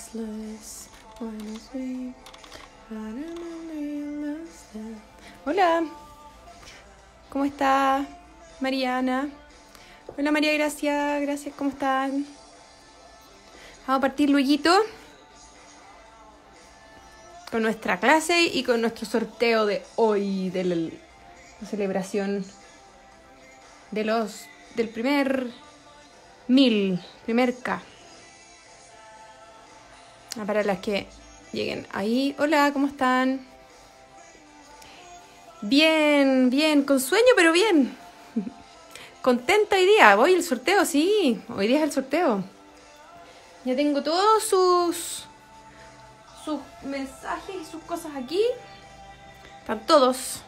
Hola, ¿cómo está Mariana? Hola María Gracia, gracias, ¿cómo están? Vamos a partir lueguito con nuestra clase y con nuestro sorteo de hoy, de la celebración del primer 1000, primer K. Para las que lleguen ahí. Hola, ¿cómo están? Bien, bien, con sueño, pero bien. Contenta hoy día. Voy el sorteo, sí. Hoy día es el sorteo. Ya tengo todos sus mensajes y sus cosas aquí. Están todos.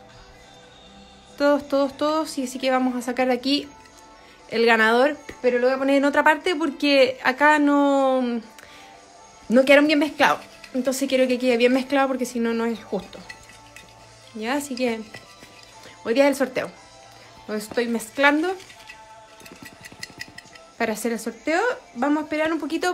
Todos. Y así que vamos a sacar de aquí el ganador. Pero lo voy a poner en otra parte porque acá no quedaron bien mezclados. Entonces quiero que quede bien mezclado porque si no, no es justo. Ya, así que hoy día es el sorteo. Lo estoy mezclando para hacer el sorteo. Vamos a esperar un poquito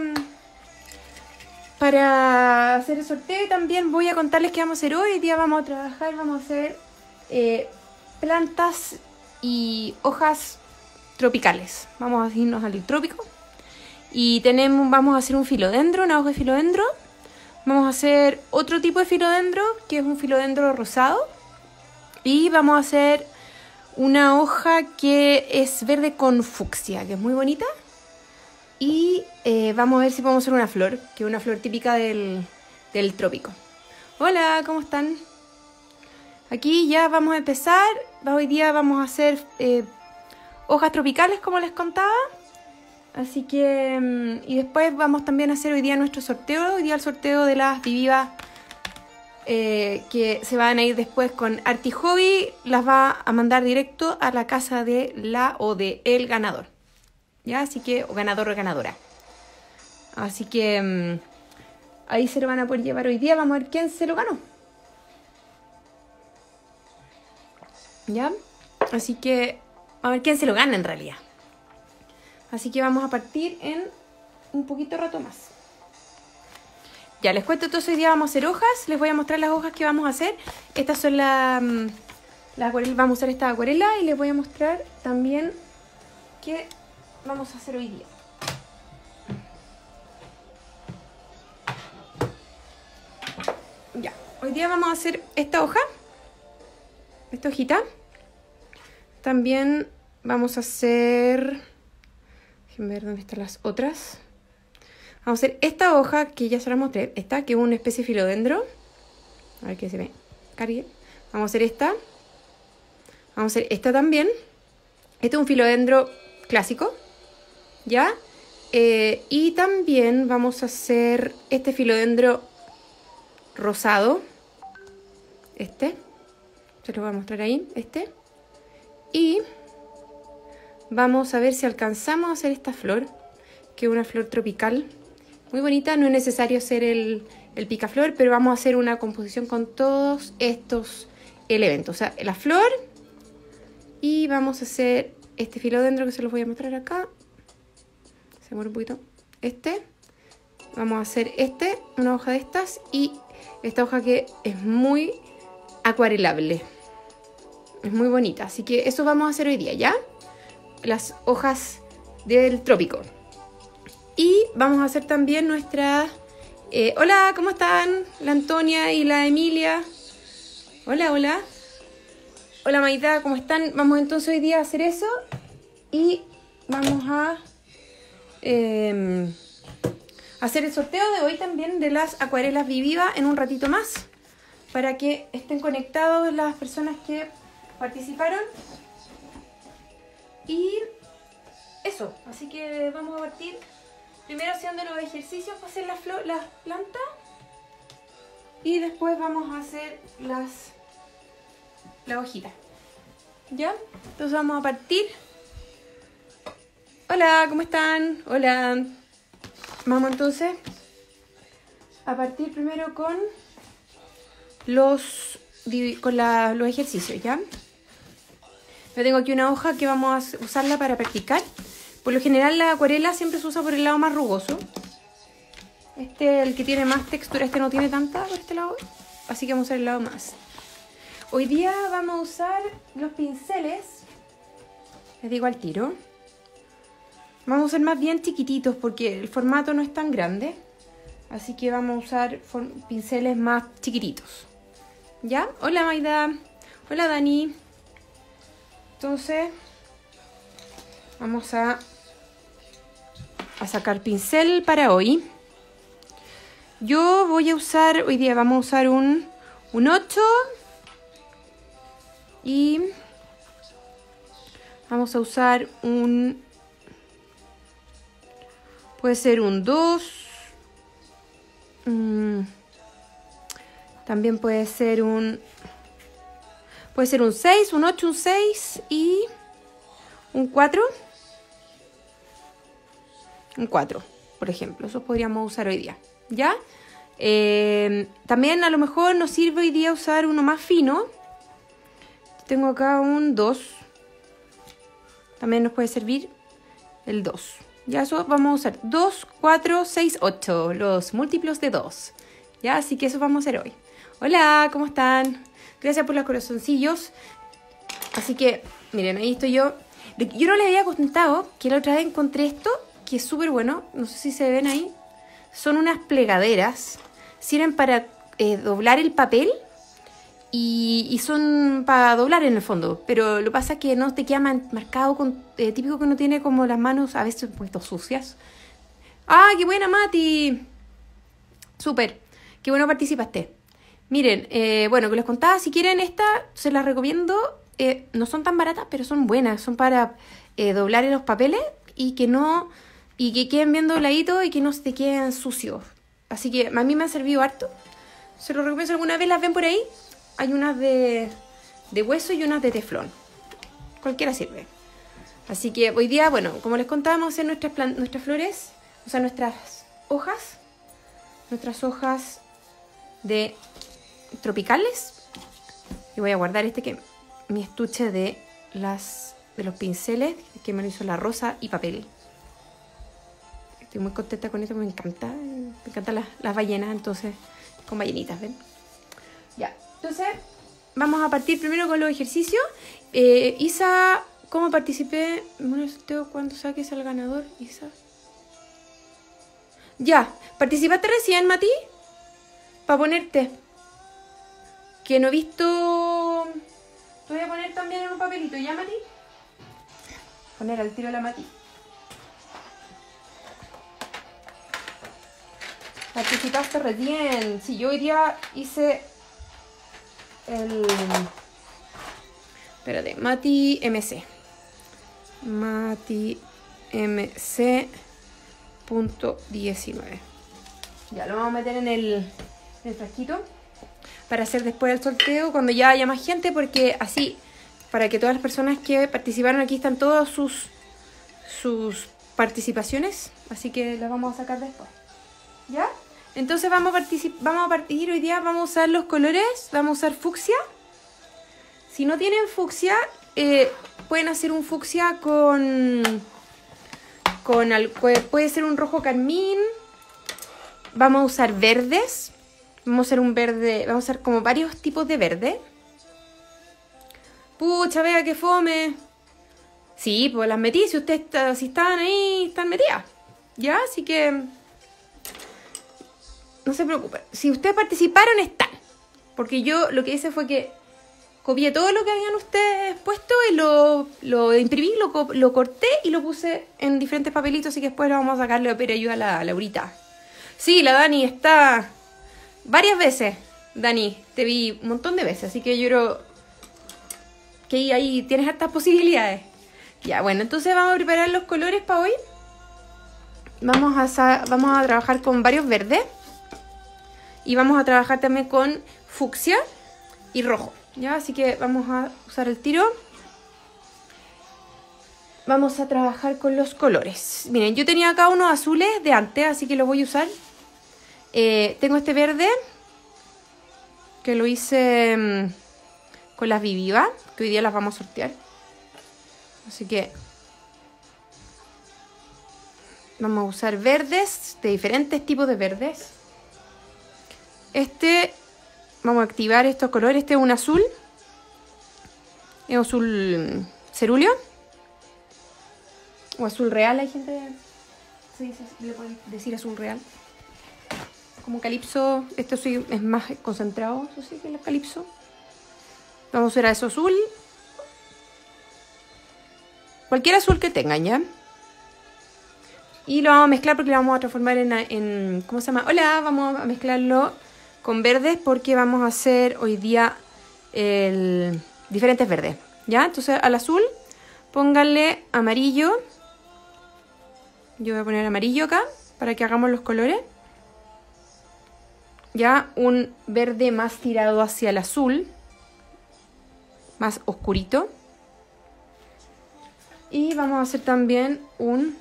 para hacer el sorteo. Y también voy a contarles qué vamos a hacer hoy. Hoy día vamos a trabajar, vamos a hacer plantas y hojas tropicales. Vamos a irnos al trópico. Y vamos a hacer un filodendro, una hoja de filodendro. Vamos a hacer otro tipo de filodendro, que es un filodendro rosado. Y vamos a hacer una hoja que es verde con fucsia, que es muy bonita. Y vamos a ver si podemos hacer una flor, que es una flor típica del trópico. Hola, ¿cómo están? Aquí ya vamos a empezar. Hoy día vamos a hacer hojas tropicales, como les contaba. Así que, y después vamos también a hacer hoy día nuestro sorteo. Hoy día el sorteo de las Vivivas que se van a ir después con Arti Hobby. Las va a mandar directo a la casa de la o de el ganador. ¿Ya? Así que, o ganador o ganadora. Así que ahí se lo van a poder llevar hoy día. Vamos a ver quién se lo ganó. ¿Ya? Así que, a ver quién se lo gana en realidad. Así que vamos a partir en un poquito rato más. Ya, les cuento, entonces hoy día vamos a hacer hojas. Les voy a mostrar las hojas que vamos a hacer. Estas son las acuarelas. Vamos a usar esta acuarela y les voy a mostrar también qué vamos a hacer hoy día. Ya, hoy día vamos a hacer esta hoja. Esta hojita. También vamos a hacer... Déjenme ver dónde están las otras. Vamos a hacer esta hoja que ya se la mostré. Esta, que es una especie de filodendro. A ver que se ve. Cargue. Vamos a hacer esta. Vamos a hacer esta también. Este es un filodendro clásico. ¿Ya? Y también vamos a hacer este filodendro rosado. Este. Se lo voy a mostrar ahí. Este. Y... vamos a ver si alcanzamos a hacer esta flor, que es una flor tropical. Muy bonita, no es necesario hacer el picaflor, pero vamos a hacer una composición con todos estos elementos. O sea, la flor y vamos a hacer este filodendro que se los voy a mostrar acá. Se muere un poquito. Este. Vamos a hacer una hoja de estas y esta hoja que es muy acuarelable. Es muy bonita, así que eso vamos a hacer hoy día, ¿ya? Las hojas del trópico. Y vamos a hacer también nuestra... hola, ¿cómo están? La Antonia y la Emilia. Hola. Hola Maida, ¿cómo están? Vamos entonces hoy día a hacer eso. Y vamos a hacer el sorteo de hoy también de las acuarelas Vivivas en un ratito más. Para que estén conectados las personas que participaron. Y eso, así que vamos a partir primero haciendo los ejercicios para hacer las plantas y después vamos a hacer la hojita. ¿Ya? Entonces vamos a partir. Hola, ¿cómo están? Hola. Vamos entonces a partir primero con los ejercicios, ¿ya? Yo tengo aquí una hoja que vamos a usarla para practicar. Por lo general la acuarela siempre se usa por el lado más rugoso. Este, el que tiene más textura, este no tiene tanta por este lado. Así que vamos a usar el lado más. Hoy día vamos a usar los pinceles. Les digo al tiro. Vamos a usar más bien chiquititos porque el formato no es tan grande. Así que vamos a usar pinceles más chiquititos. ¿Ya? Hola Maida. Hola Dani. Entonces, vamos a sacar pincel para hoy. Yo voy a usar, hoy día vamos a usar un 8. Y vamos a usar puede ser un 2. También puede ser un 6, un 8, un 6 y un 4. Un 4, por ejemplo. Eso podríamos usar hoy día. ¿Ya? También a lo mejor nos sirve hoy día usar uno más fino. Tengo acá un 2. También nos puede servir el 2. Ya, eso vamos a usar 2, 4, 6, 8. Los múltiplos de 2. Ya, así que eso vamos a hacer hoy. Hola, ¿cómo están? Gracias por los corazoncillos. Así que, miren, ahí estoy yo. Yo no les había contado que la otra vez encontré esto, que es súper bueno. No sé si se ven ahí. Son unas plegaderas. Sirven para doblar el papel. Y son para doblar en el fondo. Pero lo que pasa es que no te queda marcado con... típico que uno tiene como las manos a veces un poquito sucias. ¡Ah, qué buena, Mati! Súper. Qué bueno participaste. Miren, bueno, que les contaba, si quieren esta, se las recomiendo. No son tan baratas, pero son buenas. Son para doblar en los papeles y que queden bien dobladitos y que no se te queden sucios. Así que a mí me han servido harto. Se los recomiendo si alguna vez las ven por ahí. Hay unas de hueso y unas de teflón. Cualquiera sirve. Así que hoy día, bueno, como les contábamos, en nuestras flores, o sea, nuestras hojas de tropicales. Y voy a guardar mi estuche de los pinceles, que me lo hizo la Rosa y papel. Estoy muy contenta con esto, me encantan las ballenas, entonces, con ballenitas, ¿ven? Ya, entonces, vamos a partir primero con los ejercicios. Isa, ¿cómo participé? Bueno, el sorteo, ¿cuándo saques al ganador, Isa? Ya, ¿participaste recién, Mati? Para ponerte. Que no he visto... Te voy a poner también en un papelito, ¿ya, Mati? Poner al tiro a la Mati. Participaste recién. Si yo hoy día hice espérate, Mati MC. Mati MC .19. Ya lo vamos a meter en el frasquito para hacer después el sorteo cuando ya haya más gente, porque así, para que todas las personas que participaron aquí están todas sus participaciones, así que las vamos a sacar después. ¿Ya? Entonces vamos a partir hoy día, vamos a usar los colores, vamos a usar fucsia. Si no tienen fucsia, pueden hacer un fucsia puede ser un rojo carmín. Vamos a usar verdes. Vamos a hacer un verde, vamos a hacer como varios tipos de verde. Pucha, vea que fome. Sí, pues las metí, si están ahí, están metidas. ¿Ya? Así que no se preocupen. Si ustedes participaron, están. Porque yo lo que hice fue que copié todo lo que habían ustedes puesto y lo imprimí, lo corté y lo puse en diferentes papelitos. Así que después le vamos a sacarle ayuda a la Laurita. Sí, la Dani está varias veces. Dani, te vi un montón de veces. Así que yo creo que ahí tienes hartas posibilidades. Ya, bueno, entonces vamos a preparar los colores para hoy. Vamos a trabajar con varios verdes. Y vamos a trabajar también con fucsia y rojo. ¿Ya? Así que vamos a usar el tiro. Vamos a trabajar con los colores. Miren, yo tenía acá unos azules de antes, así que los voy a usar. Tengo este verde, que lo hice con las Viviva, que hoy día las vamos a sortear. Así que Vamos a usar verdes, de diferentes tipos de verdes. Vamos a activar estos colores. Este es un azul. Es azul cerúleo. O azul real, hay gente... Sí, le pueden decir azul real. Como calipso, esto sí es más concentrado, eso sí, que el calipso. Vamos a usar eso azul. Cualquier azul que tengan, ¿ya? Y lo vamos a mezclar porque lo vamos a transformar en ¿cómo se llama? Hola, vamos a mezclarlo con verdes porque vamos a hacer hoy día diferentes verdes, ¿ya? Entonces al azul pónganle amarillo. Yo voy a poner amarillo acá para que hagamos los colores. Ya un verde más tirado hacia el azul, más oscurito. Y vamos a hacer también un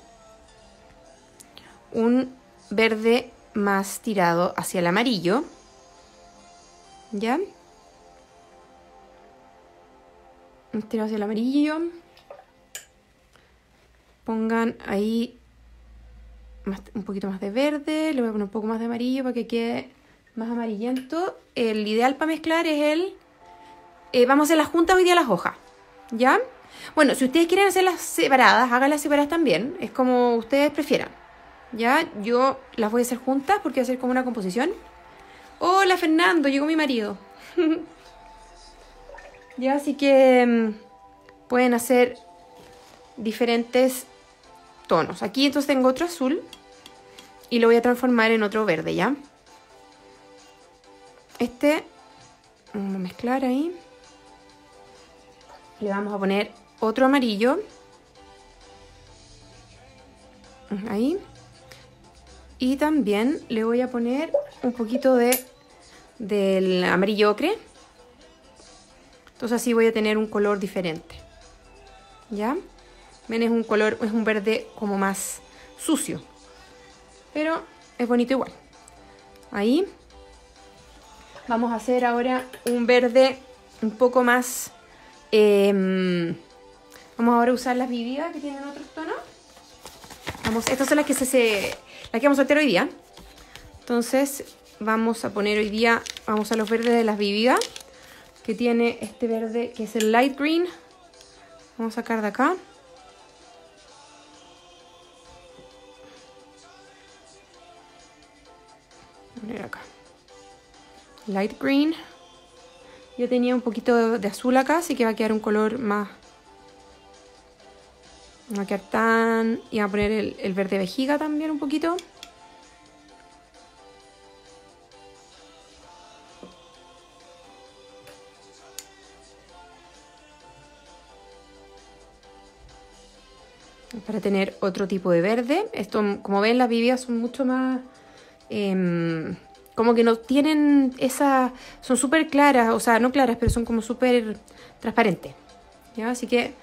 verde más tirado hacia el amarillo. ¿Ya? Tirado hacia el amarillo. Pongan ahí un poquito más de verde. Le voy a poner un poco más de amarillo para que quede más amarillento. El ideal para mezclar es vamos a hacer las juntas hoy día las hojas. ¿Ya? Bueno, si ustedes quieren hacerlas separadas, háganlas separadas también. Es como ustedes prefieran. ¿Ya? Yo las voy a hacer juntas porque voy a hacer como una composición. Hola Fernando, llegó mi marido. Ya, así que pueden hacer diferentes tonos. Aquí entonces tengo otro azul y lo voy a transformar en otro verde, ¿ya? Vamos a mezclar ahí. Le vamos a poner otro amarillo. Ahí. Y también le voy a poner un poquito del amarillo ocre. Entonces así voy a tener un color diferente. ¿Ya? Ven, es un verde como más sucio. Pero es bonito igual. Ahí. Vamos a hacer ahora un verde un poco más... vamos ahora a usar las vividas que tienen otros tonos. Estas son las que vamos a sortear hoy día. Entonces vamos a poner hoy día, vamos a los verdes de las vividas, que tiene este verde que es el light green. Vamos a sacar de acá. Voy a poner acá. Light green. Yo tenía un poquito de azul acá, así que va a quedar un color más... No va a quedar tan... Y voy a poner el verde vejiga también un poquito. Para tener otro tipo de verde. Esto, como ven, las vividas son mucho más... como que no tienen esa... Son súper claras, o sea, no claras, pero son como súper transparentes. ¿Ya? Así que...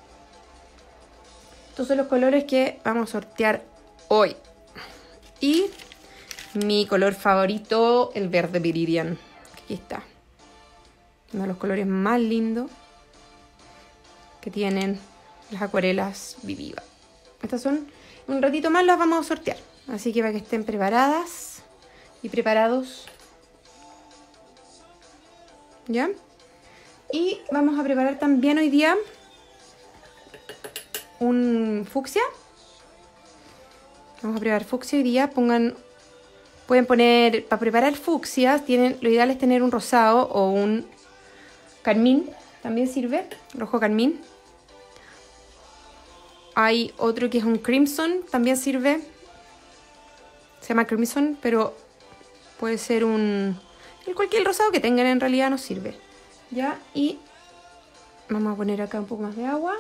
Estos son los colores que vamos a sortear hoy. Y mi color favorito, el verde Viridian. Aquí está. Uno de los colores más lindos que tienen las acuarelas Viviva. Estas son... Un ratito más las vamos a sortear. Así que para que estén preparadas y preparados. ¿Ya? Y vamos a preparar también hoy día un fucsia. Vamos a preparar fucsia hoy día. Pueden poner, para preparar fucsia, lo ideal es tener un rosado o un carmín. También sirve, rojo carmín. Hay otro que es un crimson, también sirve. Se llama crimson, pero puede ser cualquier rosado que tengan, en realidad nos sirve. ¿Ya? Y vamos a poner acá un poco más de agua.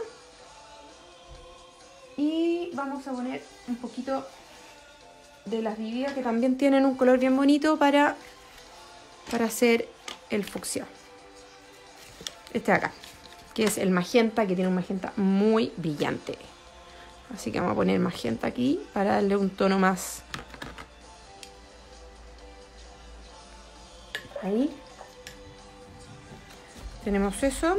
Y vamos a poner un poquito de las vividas que también tienen un color bien bonito para hacer el fucsia. Este de acá, que es el magenta, que tiene un magenta muy brillante. Así que vamos a poner magenta aquí para darle un tono más. Ahí. Tenemos eso.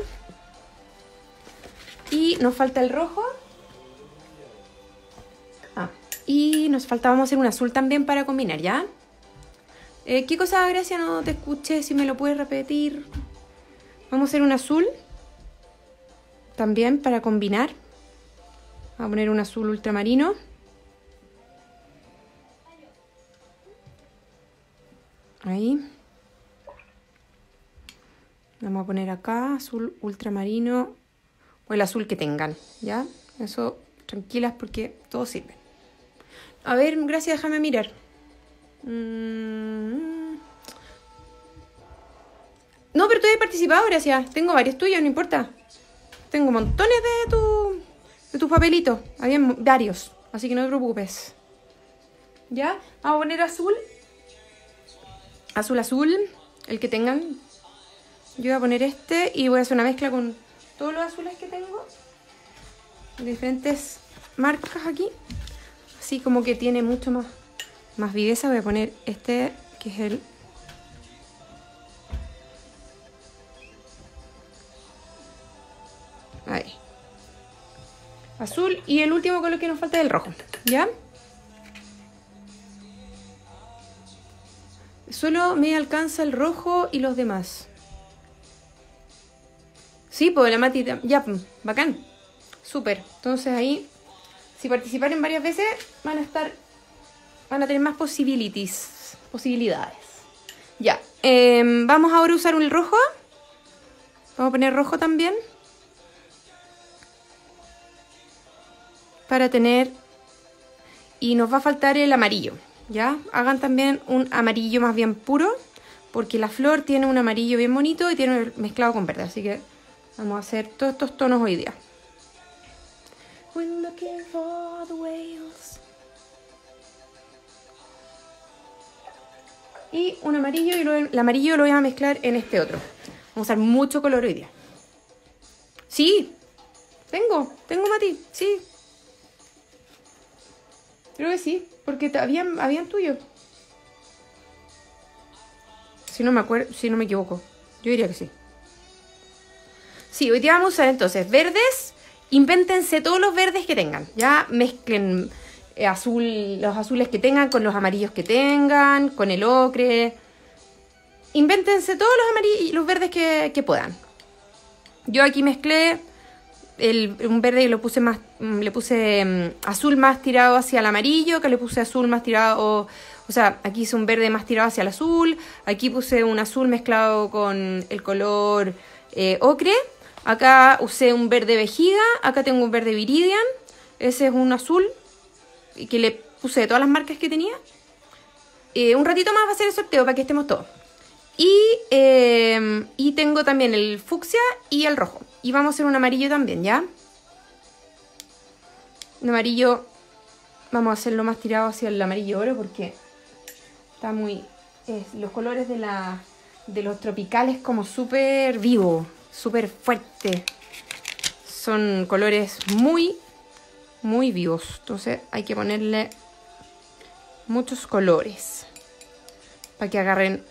Y nos falta el rojo. Y nos falta, vamos a hacer un azul también para combinar, ¿ya? ¿Qué cosa, Gracia? No te escuché, si me lo puedes repetir. Vamos a hacer un azul también para combinar. Vamos a poner un azul ultramarino. Ahí. Vamos a poner acá azul ultramarino o el azul que tengan, ¿ya? Eso, tranquilas porque todo sirve. A ver, Gracias, déjame mirar. No, pero tú has participado, Gracias. Tengo varios tuyos, no importa. Tengo montones de tus papelitos. Habían varios, así que no te preocupes. ¿Ya? Vamos a poner azul. Azul, el que tengan. Yo voy a poner este y voy a hacer una mezcla con todos los azules que tengo. De diferentes marcas aquí. Así como que tiene mucho más viveza. Voy a poner este que es el... Ahí. Azul y el último color que nos falta es el rojo. ¿Ya? Solo me alcanza el rojo y los demás. Sí, pues la Mati... Ya, bacán. Súper. Entonces ahí, si participaron varias veces, van a tener más posibilidades. Ya. Vamos ahora a usar el rojo. Vamos a poner rojo también. Para tener... Y nos va a faltar el amarillo. ¿Ya? Hagan también un amarillo más bien puro. Porque la flor tiene un amarillo bien bonito y tiene mezclado con verde. Así que vamos a hacer todos estos tonos hoy día. We're looking for the whales. Y un amarillo, y el amarillo lo voy a mezclar en este otro. Vamos a usar mucho color hoy día. Sí, tengo Mati, sí. Creo que sí, porque habían tuyos. Si no me acuerdo, si no me equivoco. Yo diría que sí. Sí, hoy día vamos a usar entonces verdes. Invéntense todos los verdes que tengan. Ya mezclen los azules que tengan con los amarillos que tengan, con el ocre. Invéntense todos los verdes que puedan. Yo aquí mezclé un verde y le puse azul más tirado hacia el amarillo, que le puse azul más tirado, o sea, aquí hice un verde más tirado hacia el azul, aquí puse un azul mezclado con el color ocre. Acá usé un verde vejiga, acá tengo un verde viridian, ese es un azul que le puse de todas las marcas que tenía. Un ratito más va a ser el sorteo para que estemos todos. Y tengo también el fucsia y el rojo. Y vamos a hacer un amarillo también, ¿ya? Un amarillo, vamos a hacerlo más tirado hacia el amarillo oro porque está muy... los colores de los tropicales como súper vivo. Súper fuerte. Son colores muy, muy vivos. Entonces hay que ponerle muchos colores para que agarren.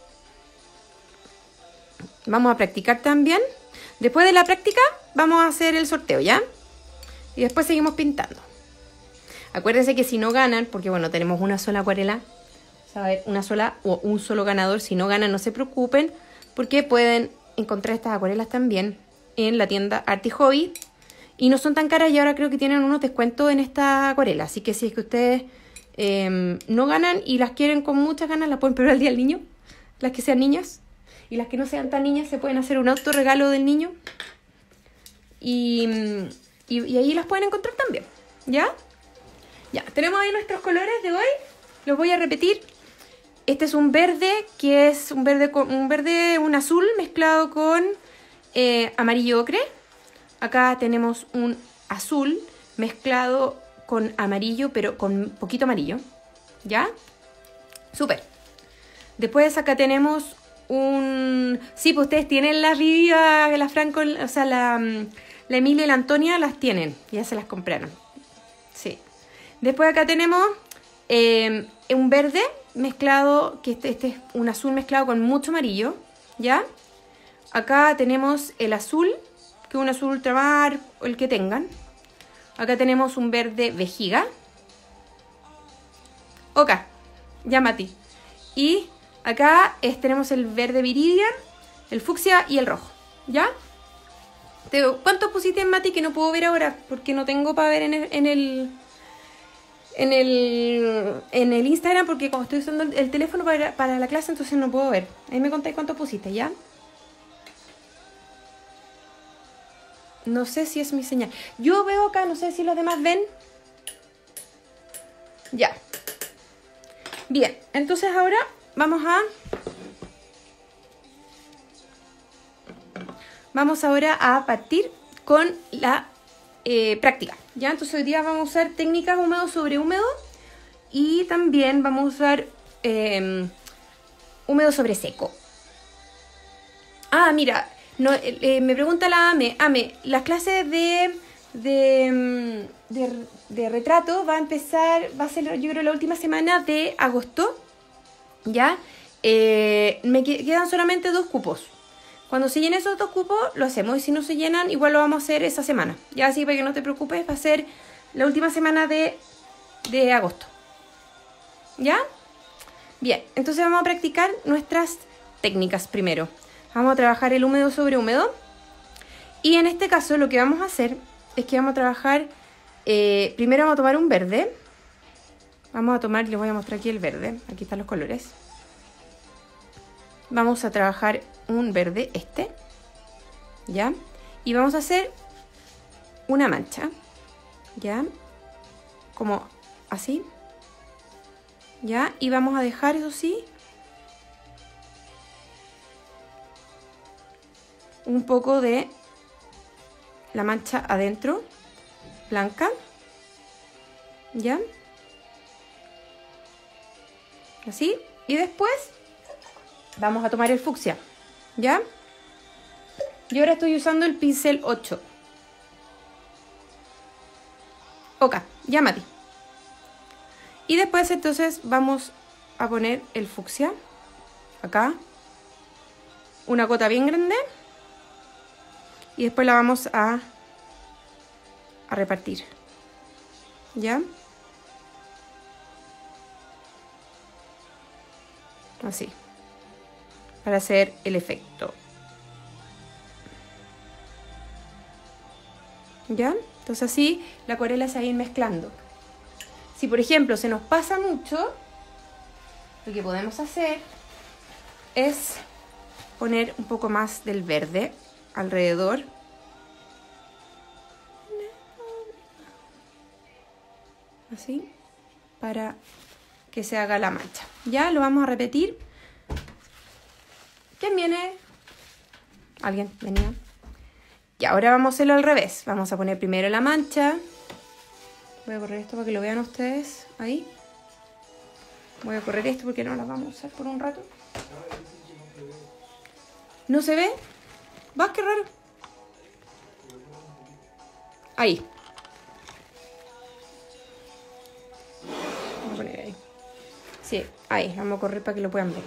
Vamos a practicar también. Después de la práctica vamos a hacer el sorteo, ¿ya? Y después seguimos pintando. Acuérdense que si no ganan, porque bueno, tenemos una sola acuarela, ¿sabe? Una sola o un solo ganador. Si no ganan, no se preocupen, porque pueden encontrar estas acuarelas también en la tienda Art y Hobby y no son tan caras y ahora creo que tienen unos descuentos en esta acuarela, así que si es que ustedes no ganan y las quieren con muchas ganas, las pueden pedir al día del niño, las que sean niñas, y las que no sean tan niñas se pueden hacer un autorregalo del niño y ahí las pueden encontrar también, ¿ya? Ya, tenemos ahí nuestros colores de hoy, los voy a repetir. Este es un verde, que es un azul mezclado con amarillo ocre. Acá tenemos un azul mezclado con amarillo, pero con poquito amarillo. ¿Ya? Súper. Después acá tenemos un... Sí, pues ustedes tienen la Viviva, la Franco, o sea, la Emilia y la Antonia las tienen. Ya se las compraron. Sí. Después acá tenemos un verde mezclado, que este es un azul mezclado con mucho amarillo, ¿ya? Acá tenemos el azul, que es un azul ultramar, o el que tengan. Acá tenemos un verde vejiga. Ya, Mati. Y acá tenemos el verde viridian, el fucsia y el rojo. ¿Ya? ¿Cuántos pusiste, Mati, que no puedo ver ahora? Porque no tengo para ver en el Instagram, porque como estoy usando el teléfono para la clase, entonces no puedo ver. Ahí me contáis cuántos pusiste, ¿ya? No sé si es mi señal. Yo veo acá, no sé si los demás ven. Ya. Bien, entonces ahora vamos ahora a partir con la práctica. ¿Ya? Entonces hoy día vamos a usar técnicas húmedo sobre húmedo y también vamos a usar húmedo sobre seco. Ah, mira, no, me pregunta la Ame, las clases de retrato va a ser yo creo la última semana de agosto, ¿ya? Me quedan solamente 2 cupos. Cuando se llenen esos 2 cupos, lo hacemos. Y si no se llenan, igual lo vamos a hacer esa semana. Ya, así para que no te preocupes, va a ser la última semana de agosto. ¿Ya? Bien, entonces vamos a practicar nuestras técnicas primero. Vamos a trabajar el húmedo sobre húmedo. Y en este caso lo que vamos a hacer es que vamos a trabajar... primero vamos a tomar un verde. Vamos a tomar, les voy a mostrar aquí el verde. Aquí están los colores. Vamos a trabajar un verde, ¿ya? Y vamos a hacer una mancha, ¿ya? Como así, ¿ya? Y vamos a dejar, eso sí, un poco de la mancha adentro, blanca, ¿ya? Así, y después vamos a tomar el fucsia, ¿ya? Yo ahora estoy usando el pincel 8. Ok, ya, Mati. Y después entonces vamos a poner el fucsia acá, una gota bien grande, y después la vamos a repartir, ¿ya? Así, para hacer el efecto. ¿Ya? Entonces así la acuarela se va a ir mezclando. Si por ejemplo se nos pasa mucho, lo que podemos hacer es poner un poco más del verde alrededor. Así, para que se haga la mancha. Ya lo vamos a repetir. ¿Quién viene? ¿Alguien venía? Y ahora vamos a hacerlo al revés. Vamos a poner primero la mancha. Voy a correr esto para que lo vean ustedes. Ahí. Voy a correr esto porque no la vamos a usar por un rato. ¿No se ve? ¿Vas? Qué raro. Ahí. Voy a poner ahí. Sí, ahí. Vamos a correr para que lo puedan ver.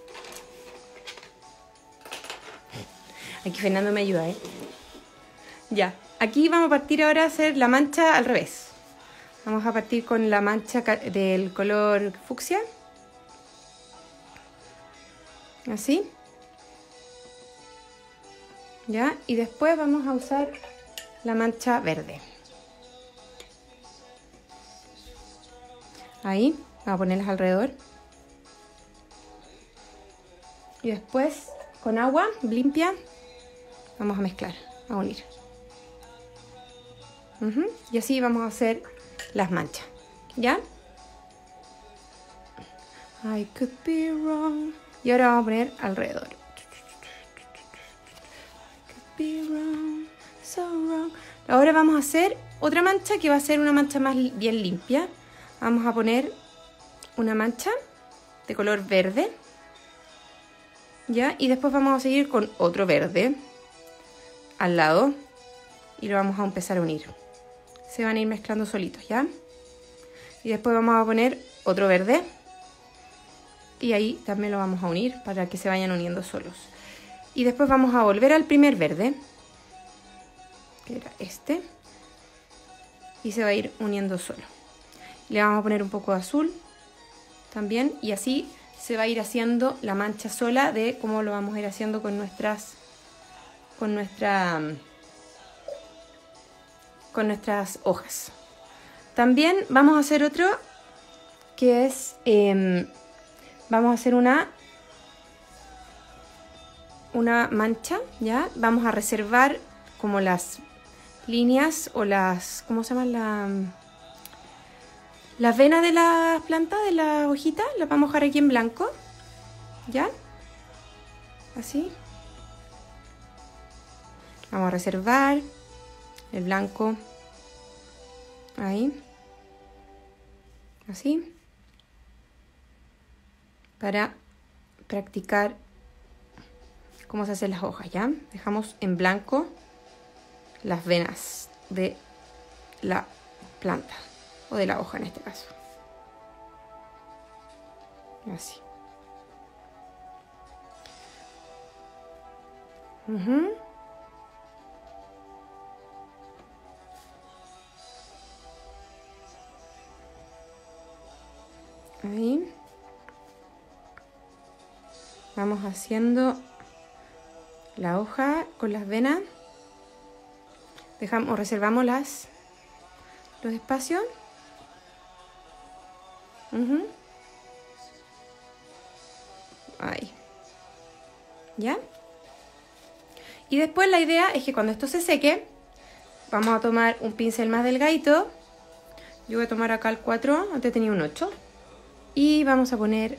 Aquí Fernando me ayuda, ¿eh? Ya, aquí vamos a partir ahora a hacer la mancha al revés. Vamos a partir con la mancha del color fucsia. Así. Ya, y después vamos a usar la mancha verde. Ahí, vamos a ponerlas alrededor. Y después, con agua limpia, vamos a mezclar, a unir. Y así vamos a hacer las manchas, ¿ya? I could be wrong. Y ahora vamos a poner alrededor. I could be wrong, so wrong. Ahora vamos a hacer otra mancha que va a ser una mancha más bien limpia. Vamos a poner una mancha de color verde, ¿ya? Y después vamos a seguir con otro verde al lado y lo vamos a empezar a unir. Se van a ir mezclando solitos, ¿ya? Y después vamos a poner otro verde. Y ahí también lo vamos a unir para que se vayan uniendo solos. Y después vamos a volver al primer verde, que era este. Y se va a ir uniendo solo. Le vamos a poner un poco de azul. también, y así se va a ir haciendo la mancha sola de cómo lo vamos a ir haciendo con nuestras hojas. También vamos a hacer otro que es, vamos a hacer una mancha, ¿ya? Vamos a reservar como las líneas o las, ¿cómo se llaman? Las venas de la planta, de la hojita, las vamos a dejar aquí en blanco, ¿ya? Así. Vamos a reservar el blanco, ahí, así, para practicar cómo se hacen las hojas, ¿ya? Dejamos en blanco las venas de la planta, o de la hoja en este caso. Así. Ahí. Vamos haciendo la hoja con las venas. Dejamos o reservamos los espacios. Ahí. ¿Ya? Y después la idea es que cuando esto se seque, vamos a tomar un pincel más delgadito. Yo voy a tomar acá el 4, antes tenía un 8. Y vamos a poner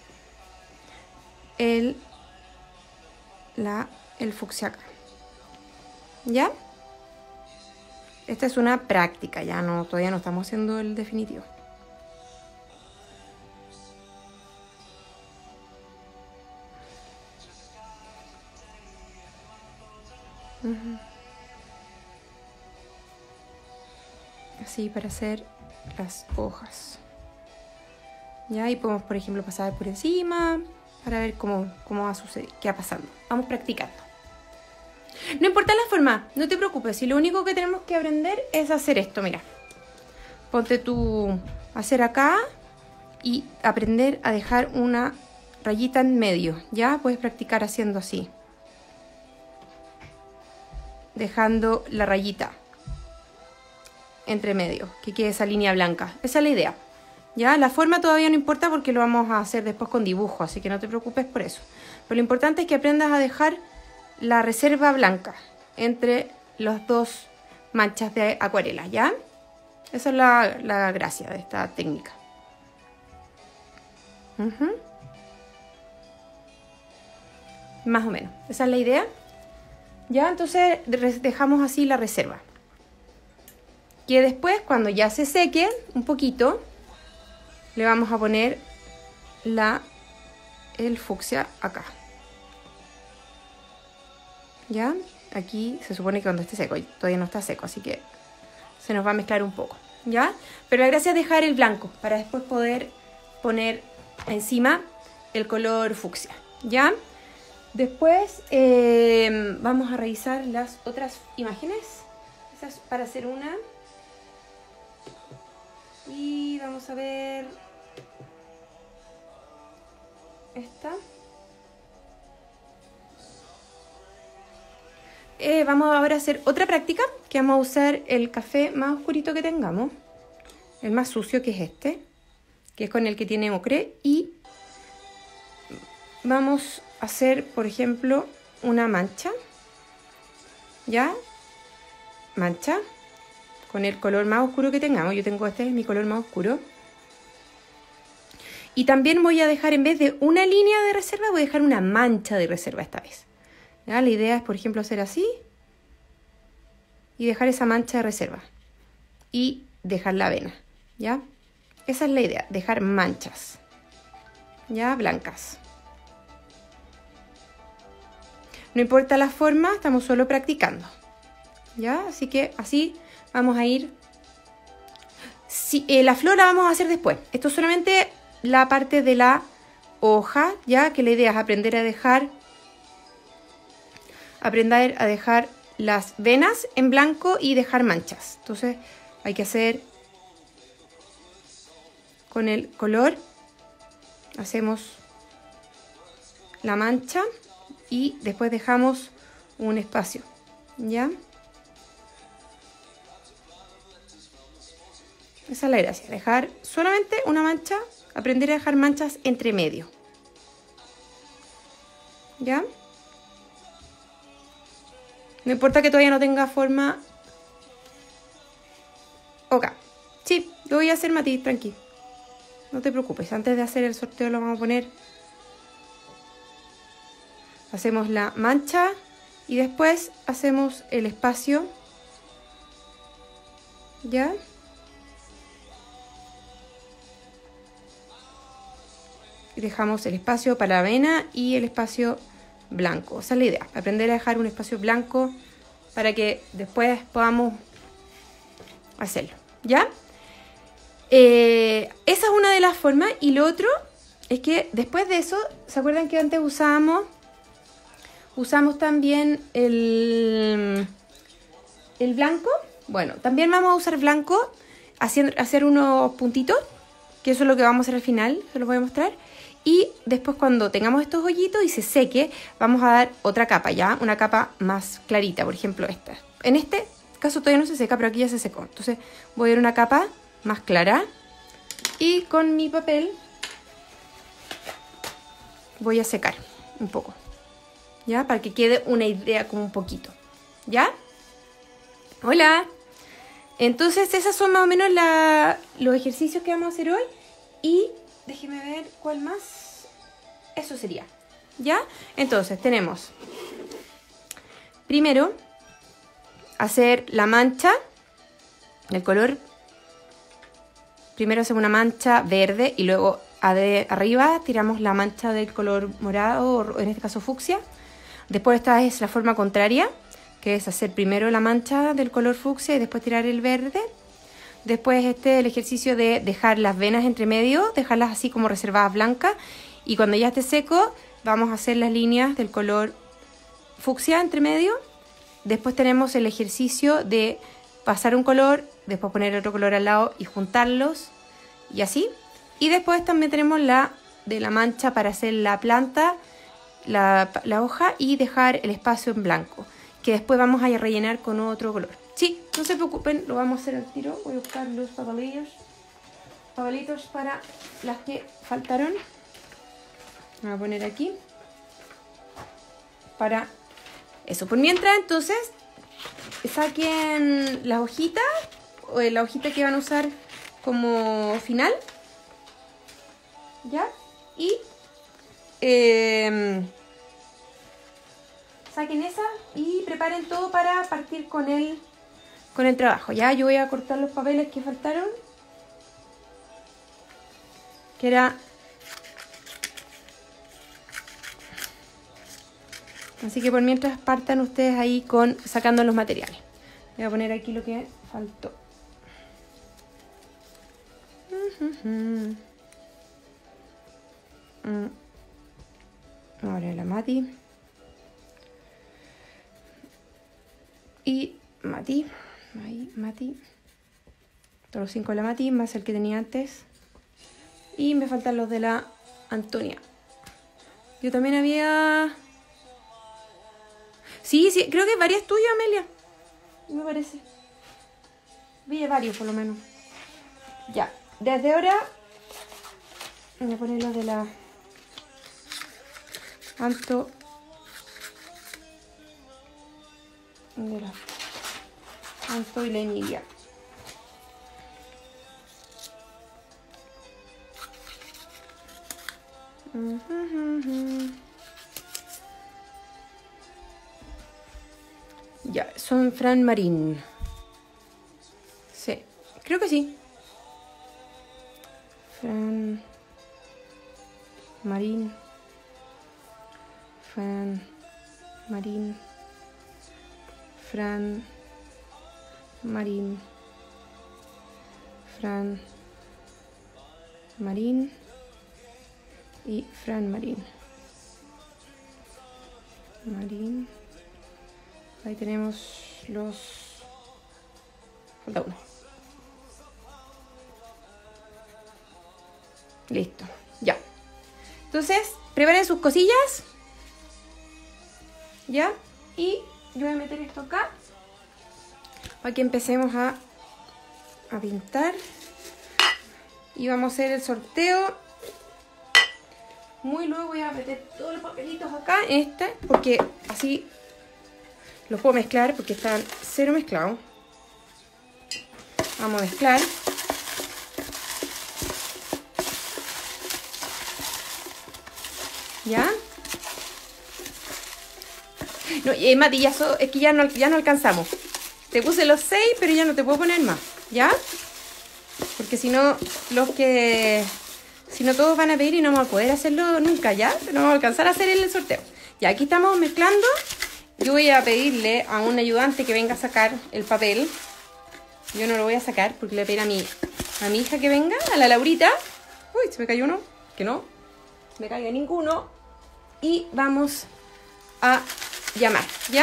el fucsia acá. ¿Ya? Esta es una práctica, todavía no estamos haciendo el definitivo. Así para hacer las hojas. Ya, y podemos, por ejemplo, pasar por encima para ver cómo va a suceder, qué va pasando. Vamos practicando. No importa la forma, no te preocupes. Si lo único que tenemos que aprender es hacer esto, mira. Ponte tú a hacer acá y aprender a dejar una rayita en medio. Ya puedes practicar haciendo así. Dejando la rayita entre medio, que quede esa línea blanca. Esa es la idea. Ya, la forma todavía no importa porque lo vamos a hacer después con dibujo, así que no te preocupes por eso. Pero lo importante es que aprendas a dejar la reserva blanca entre las dos manchas de acuarela, ¿ya? Esa es la gracia de esta técnica. Más o menos, esa es la idea. Ya, entonces dejamos así la reserva. Que después, cuando ya se seque un poquito, le vamos a poner el fucsia acá. ¿Ya? Aquí se supone que cuando esté seco, todavía no está seco, así que se nos va a mezclar un poco. ¿Ya? Pero la gracia es dejar el blanco para después poder poner encima el color fucsia. ¿Ya? Después vamos a revisar las otras imágenes. Esa es para hacer una. Y vamos a ver esta. Vamos ahora a hacer otra práctica, que vamos a usar el café más oscurito que tengamos, el más sucio, que es este, que es con el que tiene ocre, y vamos a hacer, por ejemplo, una mancha, ¿ya? Mancha con el color más oscuro que tengamos. Yo tengo este, es mi color más oscuro. Y también voy a dejar, en vez de una línea de reserva, voy a dejar una mancha de reserva esta vez. ¿Ya? La idea es, por ejemplo, hacer así y dejar esa mancha de reserva y dejar la vena, ¿ya? Esa es la idea, dejar manchas, ¿ya? Blancas. No importa la forma, estamos solo practicando, ¿ya? Así que así vamos a ir. Sí, la flor la vamos a hacer después. Esto es solamente la parte de la hoja, ¿ya? Que la idea es aprender a dejar las venas en blanco y dejar manchas. Entonces hay que hacer con el color hacemos la mancha y después dejamos un espacio, ¿ya? Esa es la gracia, dejar solamente una mancha, aprender a dejar manchas entre medio, ¿ya? No importa que todavía no tenga forma. Ok, sí, lo voy a hacer, Mati, tranqui. No te preocupes, antes de hacer el sorteo lo vamos a poner. Hacemos la mancha y después hacemos el espacio, ¿ya? Y dejamos el espacio para la avena y el espacio blanco. Esa es la idea, aprender a dejar un espacio blanco para que después podamos hacerlo, ¿ya? Esa es una de las formas. Y lo otro es que después de eso, ¿se acuerdan que antes usamos también el blanco? Bueno, también vamos a usar blanco, hacer unos puntitos, que eso es lo que vamos a hacer al final, se los voy a mostrar. Y después cuando tengamos estos hoyitos y se seque, vamos a dar otra capa, ¿ya? Una capa más clarita, por ejemplo esta. En este caso todavía no se seca, pero aquí ya se secó. Entonces voy a dar una capa más clara. Y con mi papel voy a secar un poco, ¿ya? Para que quede una idea como un poquito, ¿ya? Hola. Entonces esos son más o menos los ejercicios que vamos a hacer hoy. Y déjeme ver cuál más. Eso sería, ¿ya? Entonces tenemos primero hacer la mancha del color. Primero hacemos una mancha verde y luego arriba tiramos la mancha del color morado, o en este caso fucsia. Después esta es la forma contraria, que es hacer primero la mancha del color fucsia y después tirar el verde. Después el ejercicio de dejar las venas entre medio, dejarlas así como reservadas blancas. Y cuando ya esté seco, vamos a hacer las líneas del color fucsia entre medio. Después tenemos el ejercicio de pasar un color, después poner otro color al lado y juntarlos, y así. Y después también tenemos la de la mancha para hacer la planta, la hoja, y dejar el espacio en blanco, que después vamos a rellenar con otro color. Sí, no se preocupen, lo vamos a hacer al tiro. Voy a buscar los papelitos para las que faltaron. Voy a poner aquí para eso. Por mientras, entonces, saquen la hojita, o la hojita que van a usar como final, ¿ya? Y saquen esa y preparen todo para partir con el trabajo, ¿ya? Yo voy a cortar los papeles que faltaron, que era... Así que por mientras partan ustedes ahí sacando los materiales. Voy a poner aquí lo que faltó. Ahora la Mati. Y Mati. Ahí, Mati. Todos los 5 de la Mati, más el que tenía antes. Y me faltan los de la Antonia. Yo también había... Sí, creo que varias tuyas, Amelia. Me parece. Vi varios, por lo menos. Ya, desde ahora voy a poner los de la Anto. De la Anto y la Emilia. Ya, son Fran Marín. Sí, creo que sí. Fran Marín. Fran Marín. Fran Marín. Fran Marín. Y Fran Marín. Marín. Ahí tenemos los... Falta uno. Listo. Ya. Entonces, preparen sus cosillas. ¿Ya? Y yo voy a meter esto acá para que empecemos a pintar. Y vamos a hacer el sorteo. Muy luego voy a meter todos los papelitos acá en este, porque así los puedo mezclar, porque están cero mezclados. Vamos a mezclar. ¿Ya? No, Mati, es que ya no alcanzamos. Te puse los 6, pero ya no te puedo poner más. ¿Ya? Porque si no, si no todos van a pedir y no vamos a poder hacerlo nunca, ¿ya? No vamos a alcanzar a hacer el sorteo. Ya, aquí estamos mezclando. Yo voy a pedirle a un ayudante que venga a sacar el papel. Yo no lo voy a sacar porque le voy a pedir a mi hija que venga, a la Laurita. Uy, se me cayó uno. Que no me caiga ninguno. Y vamos a llamar, ¿ya?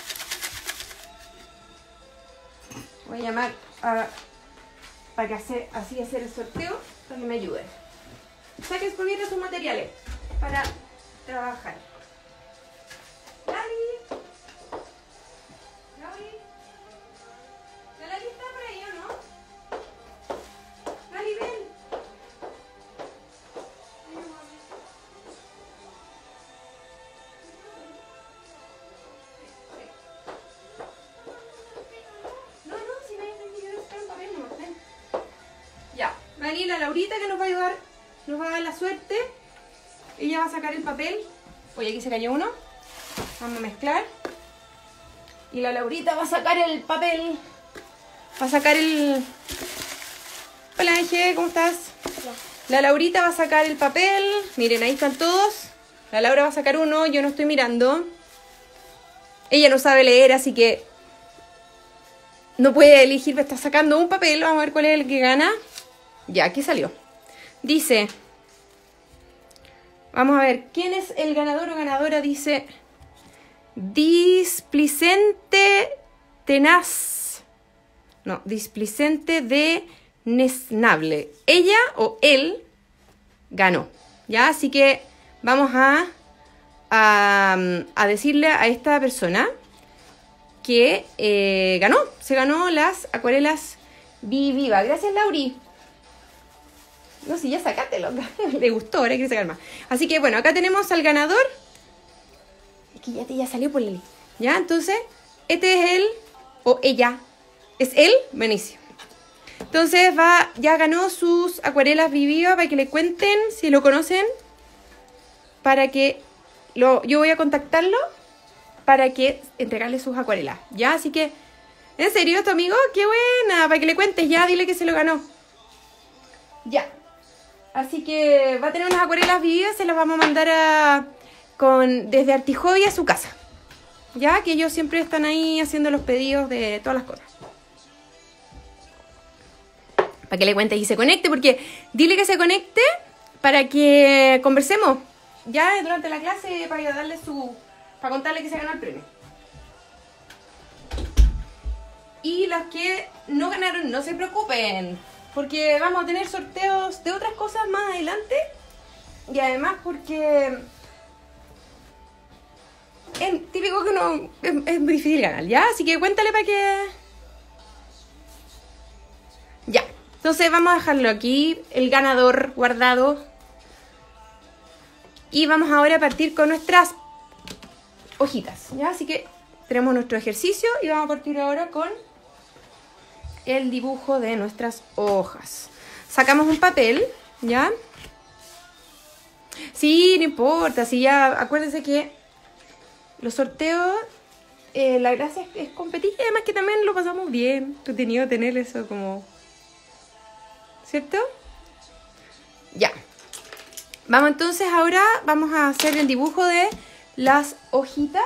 Voy a llamar para que así hacer el sorteo, para que me ayuden. Saquen por sus materiales para trabajar. Lali. Lali. ¿La Lali está por ahí o no? Lali, ven. Lali, la Laurita que nos va a ayudar, nos va a dar la suerte. Ella va a sacar el papel. Oye, aquí se cayó uno. Vamos a mezclar. Y la Laurita va a sacar el papel. Va a sacar el... Hola, Ángel, ¿cómo estás? Hola. La Laurita va a sacar el papel. Miren, ahí están todos. La Laura va a sacar uno, yo no estoy mirando. Ella no sabe leer, así que no puede elegir, está sacando un papel. Vamos a ver cuál es el que gana. Ya, aquí salió. Dice, vamos a ver, ¿quién es el ganador o ganadora? Dice, displicente tenaz. No, displicente de nesnable. Ella o él ganó. ¿Ya? Así que vamos a decirle a esta persona que ganó. Se ganó las acuarelas Viviva. Gracias, Lauri. No, si ya sacátelo. Le gustó, ahora quiere sacar más. Así que bueno, acá tenemos al ganador. Es que ya salió por Lili. ¿Ya? Entonces, este es él o ella. ¿Es él? Buenísimo. Entonces ya ganó sus acuarelas Viviva para que le cuenten si lo conocen. Para que yo voy a contactarlo para que entregarle sus acuarelas. ¿Ya? Así que, ¿en serio, tu amigo? ¡Qué buena! Para que le cuentes ya, dile que se lo ganó. Ya. Así que va a tener unas acuarelas Viviva, se las vamos a mandar desde Artijoy a su casa. Ya que ellos siempre están ahí haciendo los pedidos de todas las cosas. Para que le cuente y se conecte, porque dile que se conecte para que conversemos. Ya durante la clase para para contarle que se ganó el premio. Y las que no ganaron, no se preocupen. Porque vamos a tener sorteos de otras cosas más adelante. Y además porque es típico que es muy difícil ganar, ¿ya? Así que cuéntale para que... Ya. Entonces vamos a dejarlo aquí, el ganador guardado. Y vamos ahora a partir con nuestras hojitas, ¿ya? Así que tenemos nuestro ejercicio y vamos a partir ahora con el dibujo de nuestras hojas. Sacamos un papel, ¿ya? Sí, no importa, si ya, acuérdense que los sorteos, la gracia es competir y además que también lo pasamos bien. Entretenido tener eso como... ¿Cierto? Ya. Vamos entonces ahora, vamos a hacer el dibujo de las hojitas.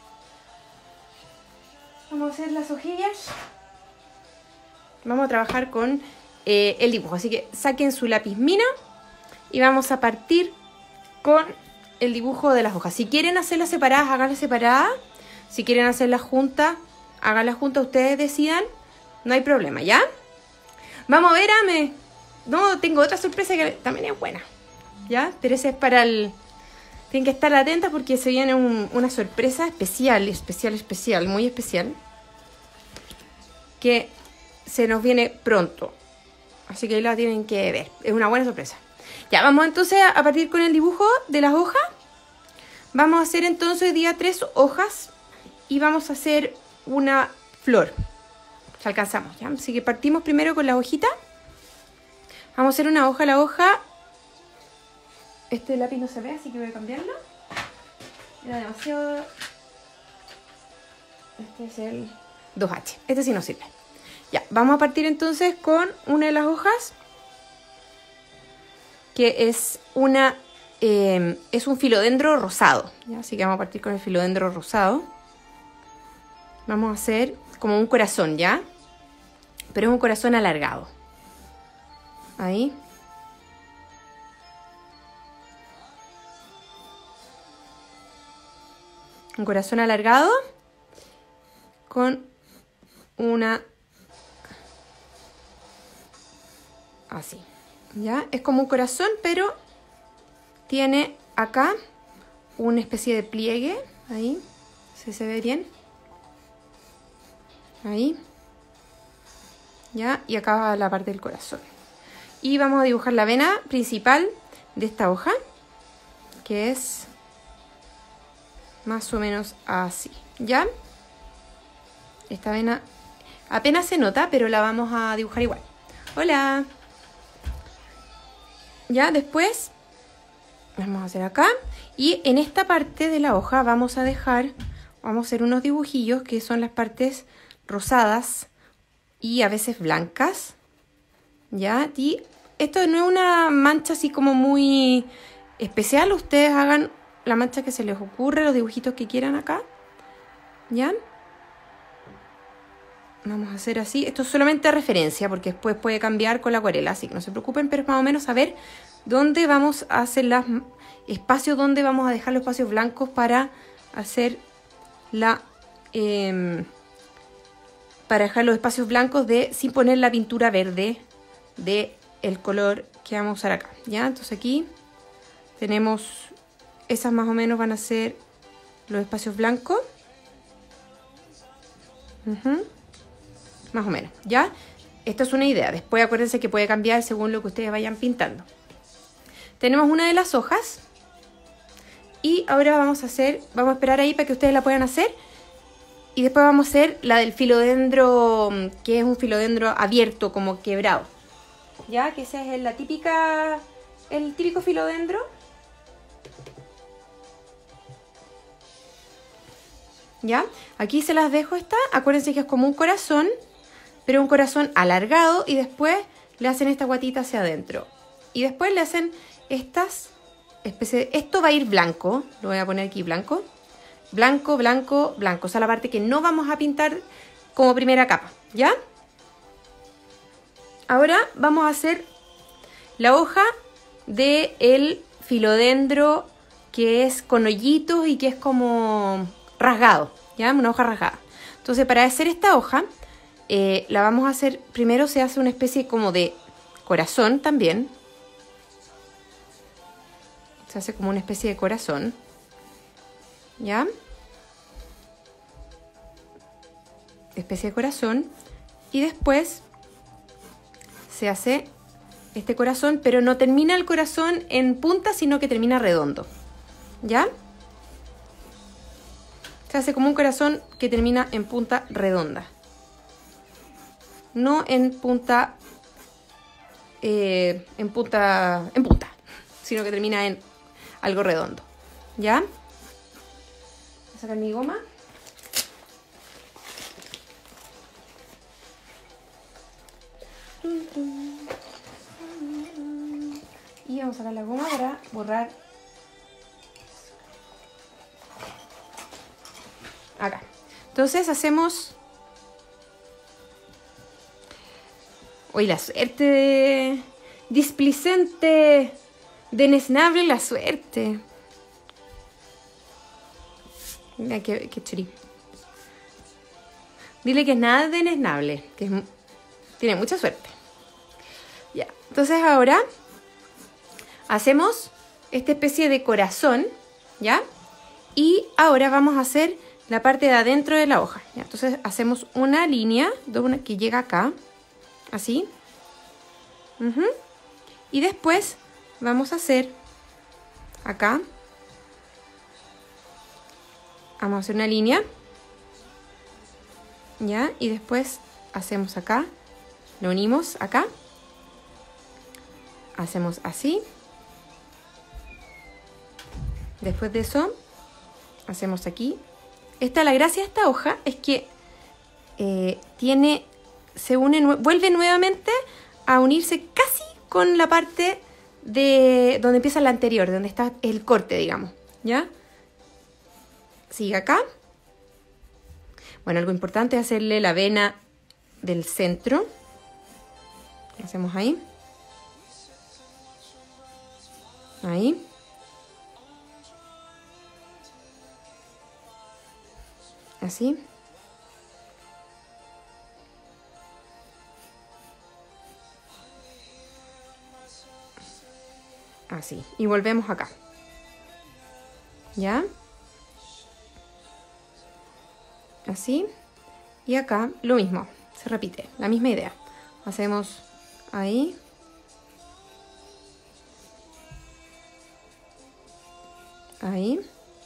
Vamos a hacer las hojillas. Vamos a trabajar con el dibujo. Así que saquen su lápiz mina y vamos a partir con el dibujo de las hojas. Si quieren hacerlas separadas, háganlas separadas. Si quieren hacerlas juntas, háganlas juntas. Ustedes decidan. No hay problema, ¿ya? Vamos a ver, Ame. No, tengo otra sorpresa que también es buena. ¿ya? Pero ese es para el... Tienen que estar atentas porque se viene una sorpresa especial, muy especial, que se nos viene pronto. Así que ahí la tienen que ver. Es una buena sorpresa. Ya, vamos entonces a partir con el dibujo de las hojas. Vamos a hacer entonces hoy día 3 hojas y vamos a hacer una flor. Si alcanzamos, ¿ya? Así que partimos primero con la hojita. Vamos a hacer una hoja. La hoja... Este lápiz no se ve, así que voy a cambiarlo. Era demasiado... Este es el 2H. Este sí no sirve. Ya, vamos a partir entonces con una de las hojas. Que es una... es un filodendro rosado. ¿Ya? Así que vamos a partir con el filodendro rosado. Vamos a hacer como un corazón, ¿ya? Pero es un corazón alargado. Ahí. Un corazón alargado con una... Así, ¿ya? Es como un corazón, pero tiene acá una especie de pliegue. Ahí, si se ve bien. Ahí. ¿Ya? Y acá va la parte del corazón. Y vamos a dibujar la vena principal de esta hoja, que es... más o menos así, ¿ya? Esta vena apenas se nota, pero la vamos a dibujar igual. Hola. Ya, después vamos a hacer acá. Y en esta parte de la hoja vamos a hacer unos dibujillos que son las partes rosadas y a veces blancas. ¿Ya? Y esto no es una mancha así como muy especial. Ustedes hagan la mancha que se les ocurre, los dibujitos que quieran acá. ¿Ya? Vamos a hacer así. Esto es solamente referencia porque después puede cambiar con la acuarela, así que no se preocupen, pero es más o menos saber dónde vamos a hacer los espacios, dónde vamos a dejar los espacios blancos para hacer para dejar los espacios blancos sin poner la pintura verde de el color que vamos a usar acá. ¿Ya? Entonces aquí tenemos... Esas más o menos van a ser los espacios blancos. Más o menos, ¿ya? Esta es una idea. Después acuérdense que puede cambiar según lo que ustedes vayan pintando. Tenemos una de las hojas. Y ahora vamos a esperar ahí para que ustedes la puedan hacer. Y después vamos a hacer la del filodendro, que es un filodendro abierto, como quebrado. ¿Ya? Que ese es el típico filodendro. ¿Ya? Aquí se las dejo esta. Acuérdense que es como un corazón, pero un corazón alargado y después le hacen esta guatita hacia adentro. Y después le hacen estas especies... Esto va a ir blanco. Lo voy a poner aquí blanco. Blanco, blanco, blanco. O sea, la parte que no vamos a pintar como primera capa. ¿Ya? Ahora vamos a hacer la hoja del filodendro que es con hoyitos y que es como... rasgado, ¿ya? Una hoja rasgada. Entonces, para hacer esta hoja, la vamos a hacer... Primero se hace una especie como de corazón también. Se hace como una especie de corazón. ¿Ya? Especie de corazón. Y después se hace este corazón, pero no termina el corazón en punta, sino que termina redondo. ¿Ya? Se hace como un corazón que termina en punta redonda. No en punta, sino que termina en algo redondo. ¿Ya? Voy a sacar mi goma. Y vamos a sacar la goma para borrar acá. Entonces hacemos... Hoy la suerte displicente, denesnable la suerte. Mira qué churi. Dile que es nada denesnable, que tiene mucha suerte. Ya, entonces ahora hacemos esta especie de corazón, ¿ya? Y ahora vamos a hacer la parte de adentro de la hoja, ¿ya? Entonces hacemos una línea que llega acá, así. Y después vamos a hacer acá. Vamos a hacer una línea, ¿ya? Y después hacemos acá, lo unimos acá. Hacemos así. Después de eso, hacemos aquí. La gracia de esta hoja es que vuelve nuevamente a unirse casi con la parte de donde empieza la anterior, donde está el corte, digamos, ¿ya? Sigue acá. Bueno, algo importante es hacerle la vena del centro. Lo hacemos ahí. Ahí. Así. Así. Y volvemos acá. ¿Ya? Así. Y acá lo mismo. Se repite. La misma idea. Hacemos ahí. Ahí.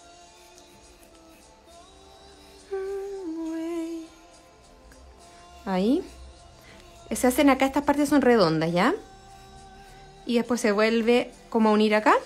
Ahí. Se hacen acá, estas partes son redondas, ¿ya? Y después se vuelve como a unir acá.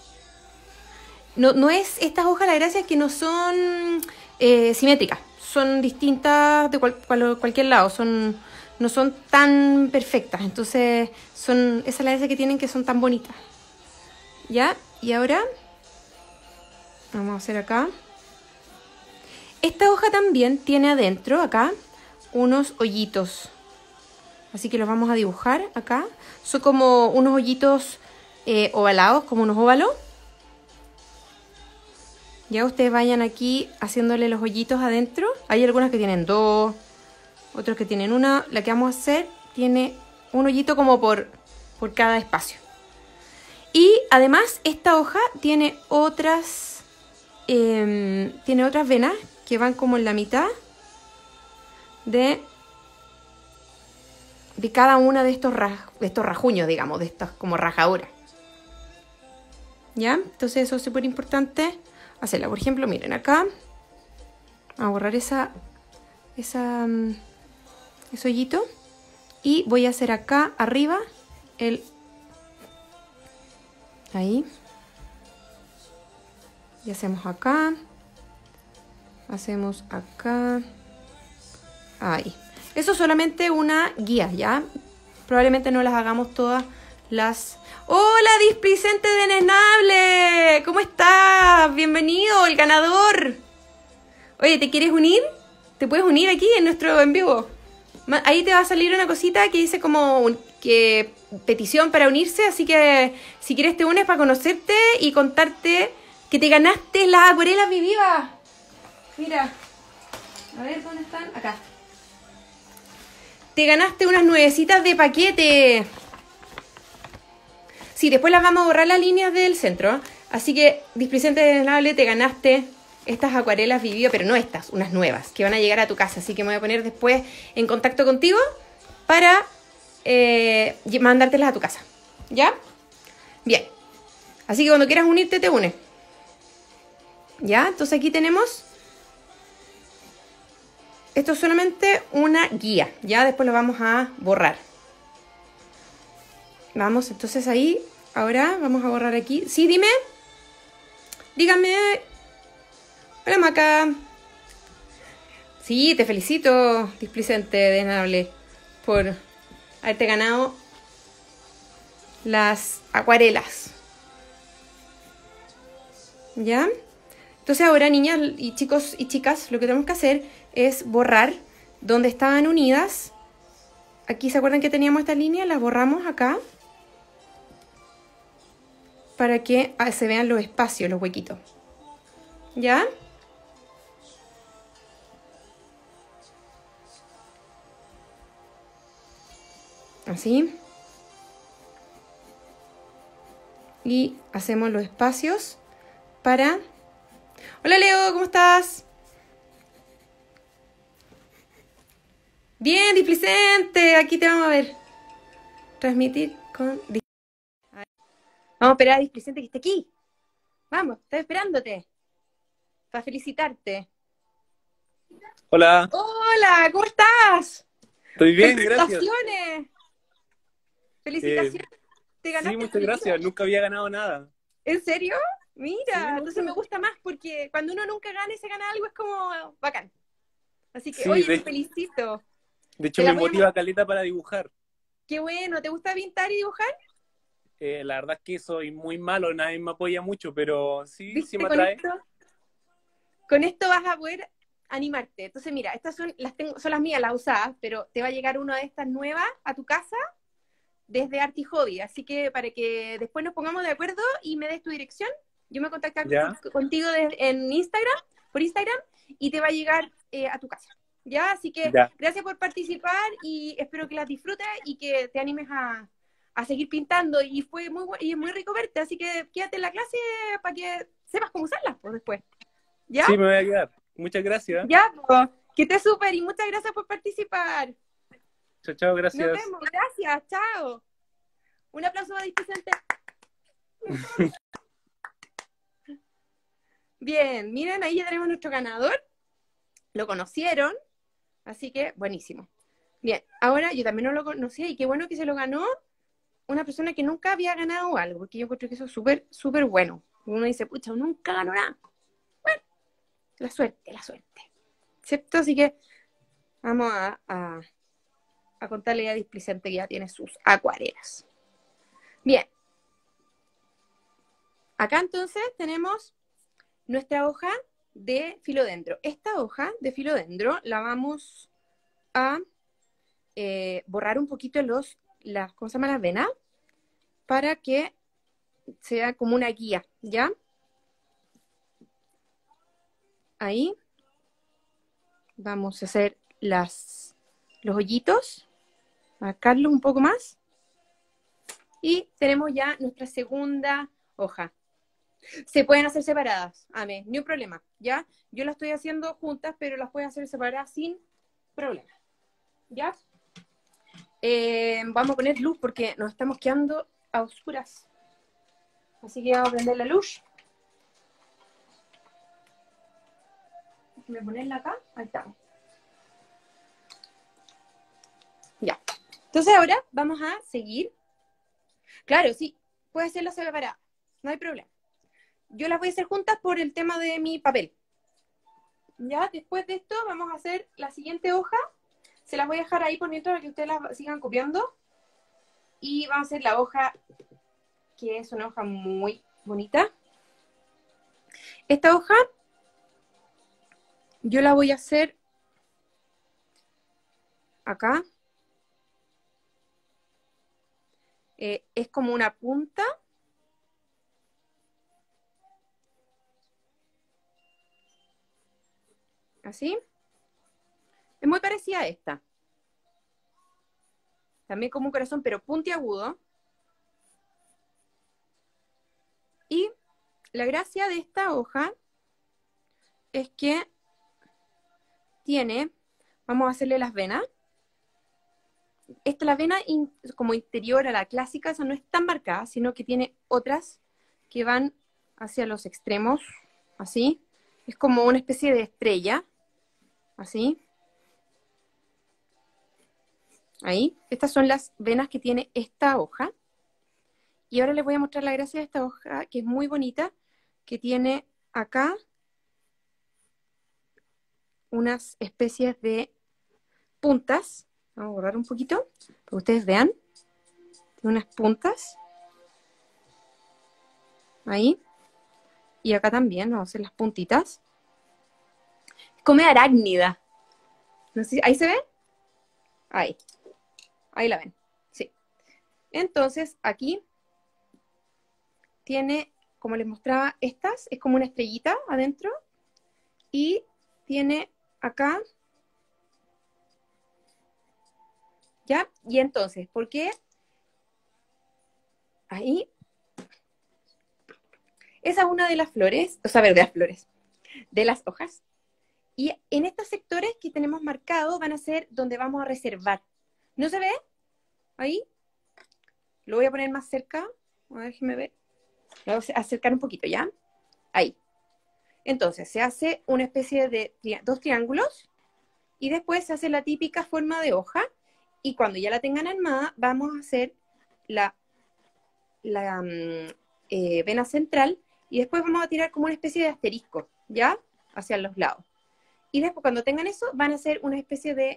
No es estas hojas, la gracia es que no son simétricas. Son distintas de cualquier lado. No son tan perfectas. Entonces, esa es la gracia que tienen, que son tan bonitas. ¿Ya? Y ahora vamos a hacer acá. Esta hoja también tiene adentro, acá, unos hoyitos. Así que los vamos a dibujar acá. Son como unos hoyitos ovalados, como unos óvalos. Ya ustedes vayan aquí haciéndole los hoyitos adentro. Hay algunas que tienen 2, otros que tienen 1. La que vamos a hacer tiene un hoyito como por cada espacio. Y además esta hoja tiene otras venas que van como en la mitad de cada una de estos rajuños, digamos, de estas como rajaduras. ¿Ya? Entonces eso es súper importante hacerla. Por ejemplo, miren acá. Vamos a borrar ese hoyito. Y voy a hacer acá arriba ahí. Y hacemos acá. Hacemos acá. Ahí. Eso es solamente una guía, ¿ya? Probablemente no las hagamos todas las... ¡Hola, displicente Desnable! ¿Cómo estás? Bienvenido, el ganador. Oye, ¿te quieres unir? ¿Te puedes unir aquí en nuestro en vivo? Ahí te va a salir una cosita que dice como que petición para unirse, así que si quieres te unes para conocerte y contarte que te ganaste las acuarelas vivas. Mira, a ver, ¿dónde están? Acá. Te ganaste unas nuevecitas de paquete. Sí, después las vamos a borrar las líneas del centro. Así que, displicente Desnable, te ganaste estas acuarelas vividas, pero no estas, unas nuevas, que van a llegar a tu casa. Así que me voy a poner después en contacto contigo para mandártelas a tu casa. ¿Ya? Bien. Así que cuando quieras unirte, te unes. ¿Ya? Entonces aquí tenemos... Esto es solamente una guía. Ya después lo vamos a borrar. Vamos, entonces ahí... Ahora vamos a borrar aquí. Sí, dime. Dígame. Hola, Maca. Sí, te felicito, displicente Desnable, por haberte ganado las acuarelas. ¿Ya? Entonces ahora, niñas y chicos y chicas, lo que tenemos que hacer es borrar donde estaban unidas. Aquí, ¿se acuerdan que teníamos estas líneas? Las borramos acá para que se vean los espacios, los huequitos. ¿Ya? Así. y hacemos los espacios para... Hola Leo, ¿cómo estás? Bien, Displicente, aquí te vamos a ver. Transmitir con... Vamos a esperar a Displicente que esté aquí. Vamos, estoy esperándote para felicitarte. Hola, Hola, ¿cómo estás? estoy bien, gracias. Felicitaciones. Eh, Felicitaciones. Te sí, ganaste muchas tu libro. gracias. Nunca había ganado nada. ¿En serio? Sí, Mira, entonces nunca. me gusta más porque cuando uno nunca gana y se gana algo es como bacán. Así que, Sí, oye, te felicito. de hecho Te la me voy a motiva mostrar. caleta para dibujar. Qué bueno, ¿te gusta pintar y dibujar? La verdad es que soy muy malo, nadie me apoya mucho, pero sí, sí ¿Viste me con atrae. esto? Con esto vas a poder animarte. Entonces, mira, estas son las mías, las usadas, pero te va a llegar una de estas nuevas a tu casa desde Art Hobby. Así que para que después nos pongamos de acuerdo y me des tu dirección, yo me contacto ¿Ya? contigo en Instagram, por Instagram, y te va a llegar a tu casa. ¿Ya? Así que Ya. gracias por participar y espero que las disfrutes y que te animes a seguir pintando. Y fue muy rico verte, así que quédate en la clase para que sepas cómo usarlas pues, después. ¿Ya? Sí, me voy a quedar. Muchas gracias. Ya, pues. Que estés súper y muchas gracias por participar. Chao, chao, Nos gracias. vemos, gracias, chao. Un aplauso a Vicente. Bien, miren, ahí ya tenemos nuestro ganador. Lo conocieron, así que buenísimo. Bien, ahora yo también no lo conocía y qué bueno que se lo ganó una persona que nunca había ganado algo, porque yo creo que eso es súper bueno. Uno dice, pucha, nunca ganó nada. Bueno, la suerte, la suerte. ¿Cierto? Así que vamos a contarle a Displicente que ya tiene sus acuarelas. Bien, acá entonces tenemos nuestra hoja de filodendro. Esta hoja de filodendro la vamos a borrar un poquito ¿cómo se llama? Las venas para que sea como una guía, ¿ya? Ahí vamos a hacer los hoyitos, marcarlos un poco más y tenemos ya nuestra segunda hoja. Se pueden hacer separadas, amén, ni un problema, ¿ya? Yo las estoy haciendo juntas, pero las puedes hacer separadas sin problema, ¿ya? Vamos a poner luz porque nos estamos quedando a oscuras. Así que vamos a prender la luz. Déjame ponerla acá. Ahí estamos. Ya. Entonces ahora vamos a seguir. Claro, sí, puede hacerla separada. No hay problema. Yo las voy a hacer juntas por el tema de mi papel. Ya, después de esto vamos a hacer la siguiente hoja. Se las voy a dejar ahí por mientras para que ustedes las sigan copiando. Y vamos a hacer la hoja, que es una hoja muy bonita. Esta hoja yo la voy a hacer acá. Es como una punta. Así. Es muy parecida a esta. También como un corazón, pero puntiagudo. Y la gracia de esta hoja es que tiene, vamos a hacerle las venas. La vena como interior a la clásica, esa no es tan marcada, sino que tiene otras que van hacia los extremos, así. Es como una especie de estrella, así. Ahí. Estas son las venas que tiene esta hoja. Y ahora les voy a mostrar la gracia de esta hoja, que es muy bonita, que tiene acá unas especies de puntas. Vamos a borrar un poquito, para que ustedes vean. Tiene unas puntas. Ahí. Y acá también, vamos a hacer las puntitas. Come arácnida. No sé, ¿ahí se ve? Ahí. Ahí la ven. Sí. Entonces, aquí tiene, como les mostraba, estas, es como una estrellita adentro. Y tiene acá, ¿ya? Y entonces, ¿por qué? Ahí Esa es una de las flores, o sea, de las flores, de las hojas. Y en estos sectores que tenemos marcados van a ser donde vamos a reservar. ¿No se ve? Ahí. Lo voy a poner más cerca. A ver, déjeme ver. Lo voy a acercar un poquito, ¿ya? Ahí. Entonces, se hace una especie de dos triángulos y después se hace la típica forma de hoja y cuando ya la tengan armada, vamos a hacer la vena central y después vamos a tirar como una especie de asterisco, ¿ya? Hacia los lados. Y después cuando tengan eso, van a hacer una especie de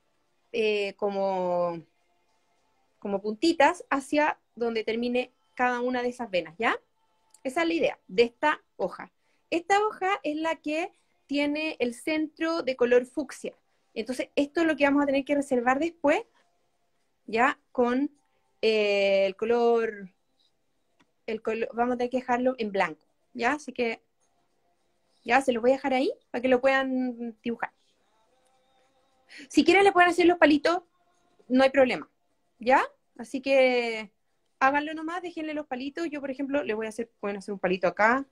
como puntitas hacia donde termine cada una de esas venas, ¿ya? Esa es la idea de esta hoja. Esta hoja es la que tiene el centro de color fucsia. Entonces, esto es lo que vamos a tener que reservar después, ya con el color, vamos a tener que dejarlo en blanco, ¿ya? Así que, ya se los voy a dejar ahí para que lo puedan dibujar. Si quieren le pueden hacer los palitos, no hay problema, ¿ya? Así que háganlo nomás, déjenle los palitos. Yo, por ejemplo, le voy a hacer, pueden hacer un palito acá,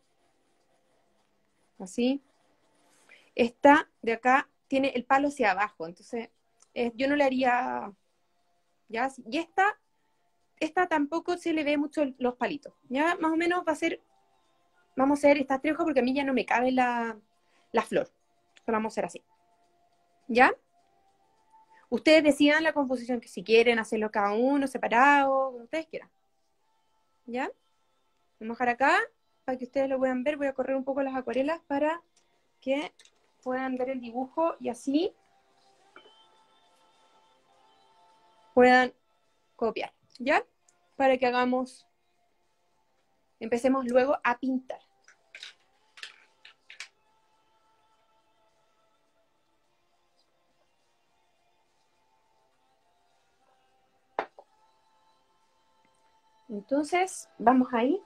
así. Esta de acá tiene el palo hacia abajo, entonces yo no le haría, ¿ya? Y esta tampoco se le ve mucho los palitos, ¿ya? Más o menos va a ser, vamos a hacer estas tres hojas porque a mí ya no me cabe la flor. Entonces vamos a hacer así, ¿ya? Ustedes decidan la composición que si quieren hacerlo cada uno, separado, como ustedes quieran, ¿ya? Vamos a dejar acá para que ustedes lo puedan ver. Voy a correr un poco las acuarelas para que puedan ver el dibujo y así puedan copiar, ¿ya? Para que empecemos luego a pintar. Entonces, vamos ahí.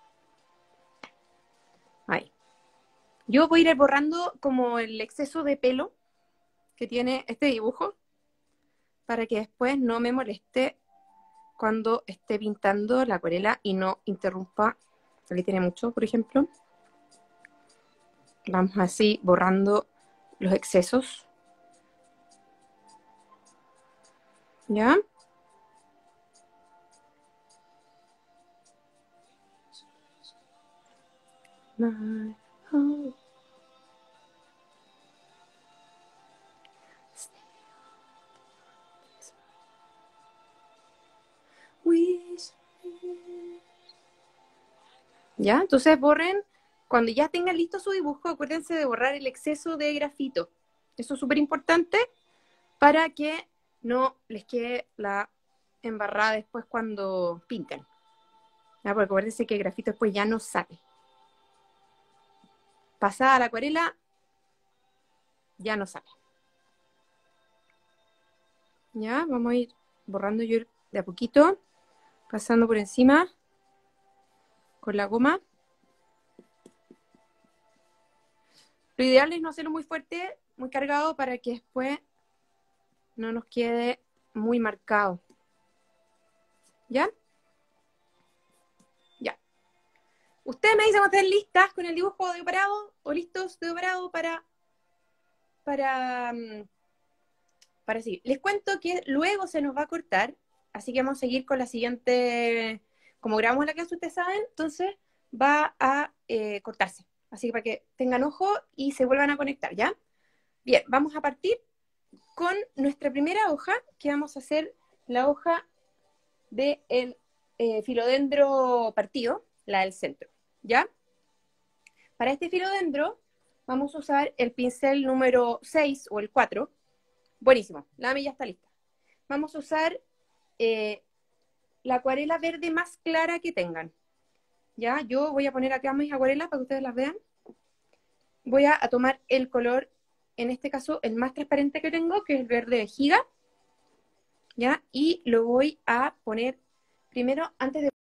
Ahí. Yo voy a ir borrando como el exceso de pelo que tiene este dibujo para que después no me moleste cuando esté pintando la acuarela y no interrumpa. Aquí tiene mucho, por ejemplo. Vamos así borrando los excesos. ¿Ya? My home. ¿Ya? Entonces borren, cuando ya tengan listo su dibujo, acuérdense de borrar el exceso de grafito. Eso es súper importante para que no les quede la embarrada después cuando pinten. ¿Ya? Porque acuérdense que el grafito después ya no sale. Pasada la acuarela, ya no sale. ¿Ya? Vamos a ir borrando yo de a poquito, pasando por encima con la goma. Lo ideal es no hacerlo muy fuerte, muy cargado, para que después no nos quede muy marcado. ¿Ya? Ya. Ustedes me dicen cuando estén listas con el dibujo de parado o listos de parado para seguir. Les cuento que luego se nos va a cortar, así que vamos a seguir con la siguiente, como grabamos la clase, ustedes saben, entonces va a cortarse. Así que para que tengan ojo y se vuelvan a conectar, ¿ya? Bien, vamos a partir con nuestra primera hoja, que vamos a hacer la hoja del filodendro partido, la del centro, ¿ya? Para este filodendro vamos a usar el pincel número 6 o el 4. Buenísimo, la AMI ya está lista. Vamos a usar la acuarela verde más clara que tengan. ¿Ya? Yo voy a poner acá mis acuarelas para que ustedes las vean. Voy a tomar el color, en este caso, el más transparente que tengo, que es el verde vejiga. ¿Ya? Y lo voy a poner primero, antes de